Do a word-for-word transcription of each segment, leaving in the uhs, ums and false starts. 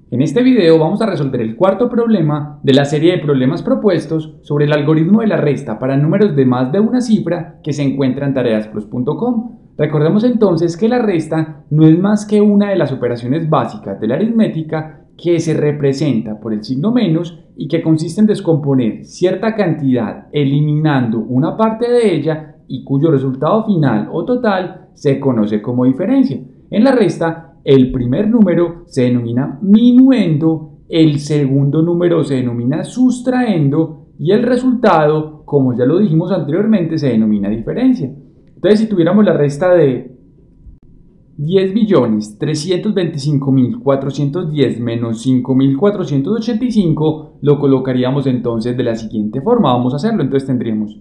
En este video vamos a resolver el cuarto problema de la serie de problemas propuestos sobre el algoritmo de la resta para números de más de una cifra que se encuentra en tareasplus punto com. Recordemos entonces que la resta no es más que una de las operaciones básicas de la aritmética que se representa por el signo menos y que consiste en descomponer cierta cantidad eliminando una parte de ella y cuyo resultado final o total se conoce como diferencia. En la resta, el primer número se denomina minuendo, el segundo número se denomina sustraendo y el resultado, como ya lo dijimos anteriormente, se denomina diferencia. Entonces, si tuviéramos la resta de diez millones trescientos veinticinco mil cuatrocientos diez menos cinco mil cuatrocientos ochenta y cinco, lo colocaríamos entonces de la siguiente forma. Vamos a hacerlo. Entonces tendríamos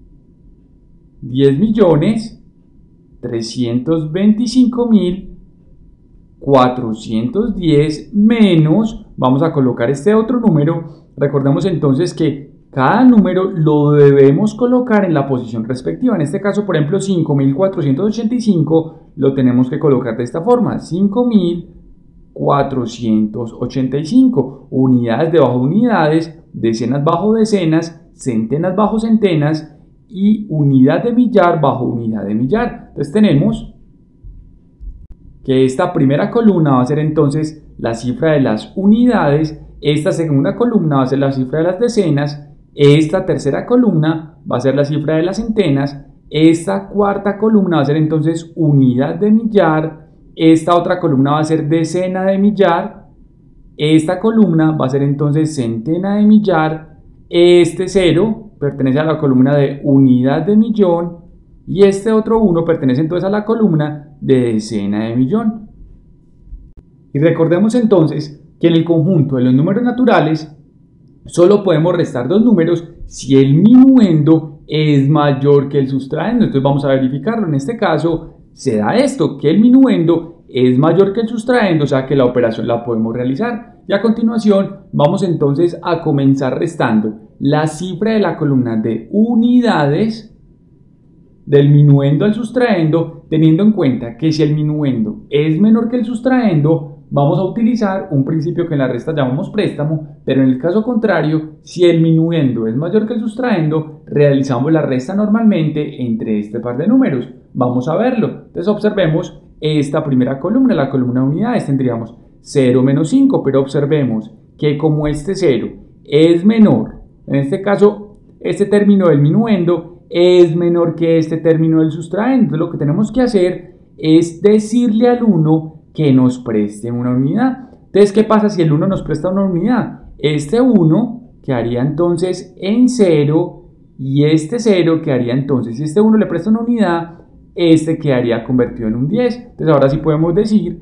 diez millones trescientos veinticinco mil cuatrocientos diez menos, vamos a colocar este otro número. Recordemos entonces que cada número lo debemos colocar en la posición respectiva. En este caso, por ejemplo, cinco mil cuatrocientos ochenta y cinco lo tenemos que colocar de esta forma: cinco mil cuatrocientos ochenta y cinco, unidades debajo de unidades, decenas bajo decenas, centenas bajo centenas y unidad de millar bajo unidad de millar. Entonces tenemos que esta primera columna va a ser entonces la cifra de las unidades, esta segunda columna va a ser la cifra de las decenas, esta tercera columna va a ser la cifra de las centenas, esta cuarta columna va a ser entonces unidad de millar, esta otra columna va a ser decena de millar, esta columna va a ser entonces centena de millar, este cero pertenece a la columna de unidad de millón y este otro uno pertenece entonces a la columna de decena de millón. Y recordemos entonces que en el conjunto de los números naturales solo podemos restar dos números si el minuendo es mayor que el sustraendo. Entonces vamos a verificarlo. En este caso se da esto, que el minuendo es mayor que el sustraendo, o sea que la operación la podemos realizar. Y a continuación vamos entonces a comenzar restando la cifra de la columna de unidades del minuendo al sustraendo, teniendo en cuenta que si el minuendo es menor que el sustraendo, vamos a utilizar un principio que en la resta llamamos préstamo, pero en el caso contrario, si el minuendo es mayor que el sustraendo, realizamos la resta normalmente entre este par de números. Vamos a verlo. Entonces observemos esta primera columna, la columna de unidades, tendríamos cero menos cinco, pero observemos que como este cero es menor, en este caso este término del minuendo es menor que este término del sustraendo. Entonces lo que tenemos que hacer es decirle al uno que nos preste una unidad. Entonces, ¿qué pasa si el uno nos presta una unidad? Este uno quedaría entonces en cero y este cero quedaría entonces, si este uno le presta una unidad, este quedaría convertido en un diez. Entonces ahora sí podemos decir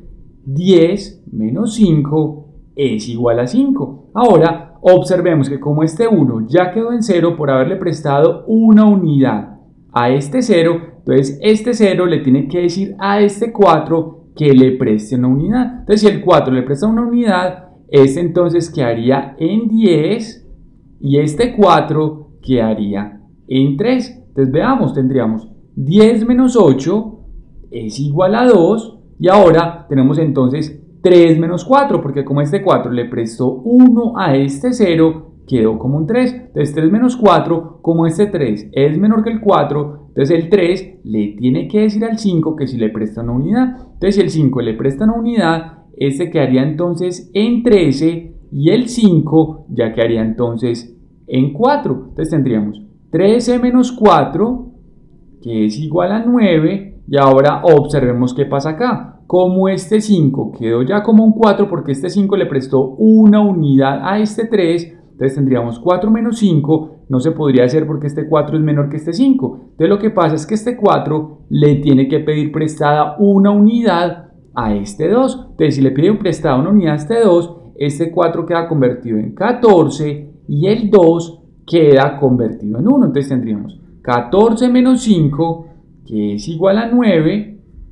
diez menos cinco es igual a cinco. Ahora observemos que como este uno ya quedó en cero por haberle prestado una unidad a este cero, entonces este cero le tiene que decir a este cuatro que le preste una unidad. Entonces si el cuatro le presta una unidad, este entonces quedaría en diez y este cuatro quedaría en tres. Entonces veamos, tendríamos diez menos ocho es igual a dos y ahora tenemos entonces tres menos cuatro, porque como este cuatro le prestó uno a este cero, quedó como un tres. Entonces tres menos cuatro, como este tres es menor que el cuatro, entonces el tres le tiene que decir al cinco que si le presta una unidad. Entonces si el cinco le presta una unidad, este quedaría entonces en trece y el cinco ya quedaría entonces en cuatro. Entonces tendríamos trece menos cuatro, que es igual a nueve, y ahora observemos qué pasa acá. Como este cinco quedó ya como un cuatro porque este cinco le prestó una unidad a este tres, entonces tendríamos cuatro menos cinco, no se podría hacer porque este cuatro es menor que este cinco. Entonces lo que pasa es que este cuatro le tiene que pedir prestada una unidad a este dos. Entonces si le pide prestada una unidad a este dos, este cuatro queda convertido en catorce y el dos queda convertido en uno. Entonces tendríamos catorce menos cinco, que es igual a nueve.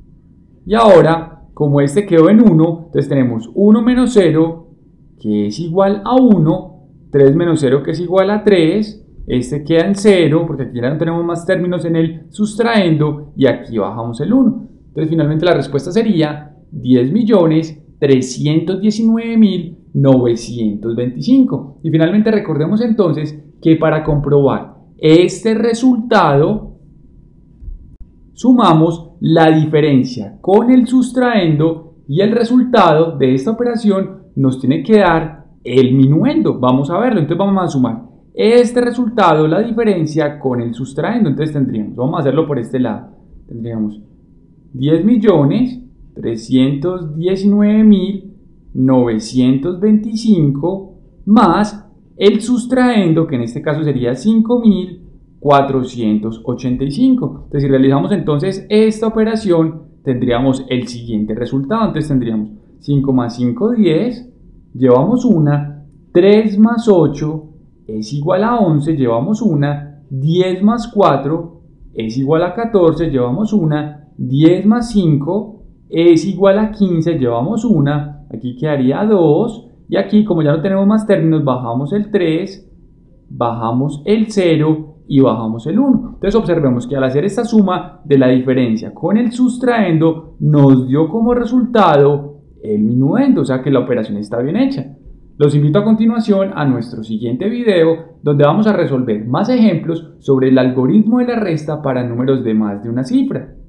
Y ahora, como este quedó en uno, entonces tenemos uno menos cero, que es igual a uno, tres menos cero, que es igual a tres, este queda en cero, porque aquí ya no tenemos más términos en el sustraendo, y aquí bajamos el uno. Entonces finalmente la respuesta sería diez millones trescientos diecinueve mil novecientos veinticinco. Y finalmente recordemos entonces que para comprobar este resultado sumamos la diferencia con el sustraendo y el resultado de esta operación nos tiene que dar el minuendo. Vamos a verlo, entonces vamos a sumar este resultado, la diferencia con el sustraendo. Entonces tendríamos, vamos a hacerlo por este lado, tendríamos diez millones trescientos diecinueve mil novecientos veinticinco más el sustraendo, que en este caso sería cinco mil cuatrocientos ochenta y cinco. Entonces, si realizamos entonces esta operación, tendríamos el siguiente resultado. Entonces tendríamos cinco más cinco, diez, llevamos una, tres más ocho es igual a once, llevamos una, diez más cuatro es igual a catorce, llevamos una, diez más cinco es igual a quince, llevamos una, aquí quedaría dos, y aquí como ya no tenemos más términos, bajamos el tres, bajamos el cero y bajamos el uno. Entonces observemos que al hacer esta suma de la diferencia con el sustraendo, nos dio como resultado el minuendo, o sea que la operación está bien hecha. Los invito a continuación a nuestro siguiente video, donde vamos a resolver más ejemplos sobre el algoritmo de la resta para números de más de una cifra.